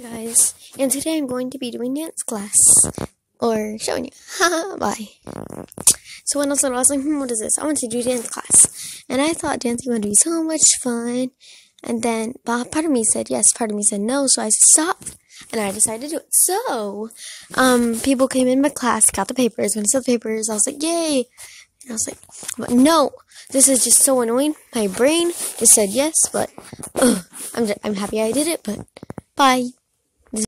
Guys, and today I'm going to be doing dance class, or showing you. Haha, bye. So when I was little, I was like, what is this? I want to do dance class, and I thought dancing would be so much fun, and then part of me said yes, part of me said no, so I said stop, and I decided to do it. So, people came in my class, got the papers. When I saw the papers, I was like, yay, and I was like, but no, this is just so annoying. My brain just said yes, but I'm happy I did it, but bye.